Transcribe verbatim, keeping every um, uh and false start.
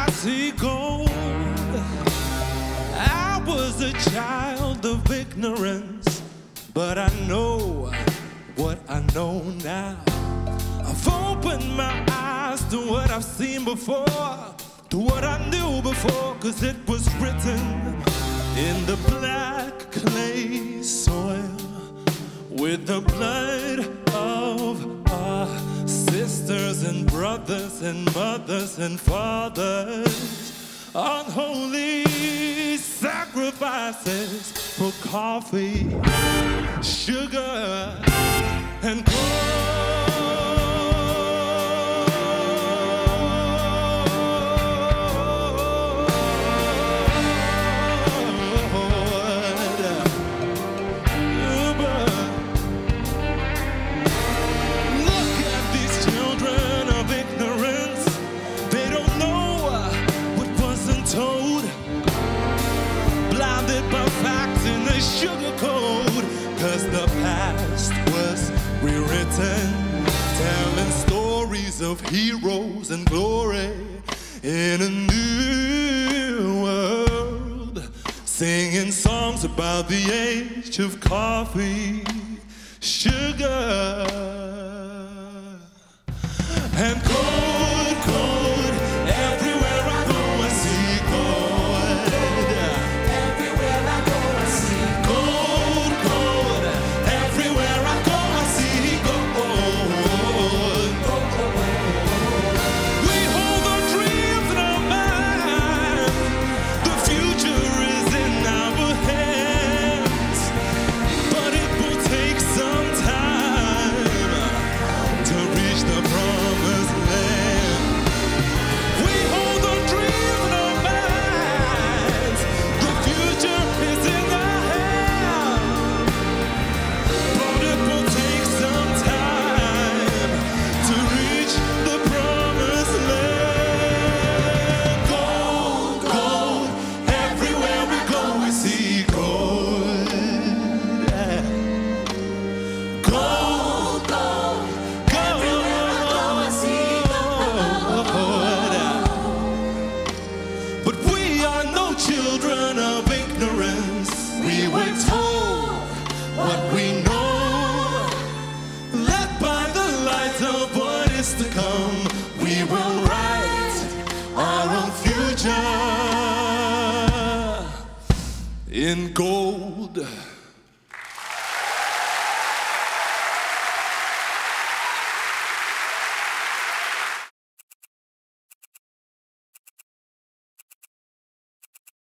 I see gold. I was a child of ignorance, but I know what I know now. I've opened my eyes to what I've seen before, to what I knew before, 'cause it was written in the black clay soil with the blood of our sisters and brothers and mothers and fathers. Unholy sacrifices for coffee, sugar, and gold. Sugar code, 'cause the past was rewritten, telling stories of heroes and glory in a new world, singing songs about the age of coffee, sugar, and gold, gold. Everywhere I go, I see gold. In gold.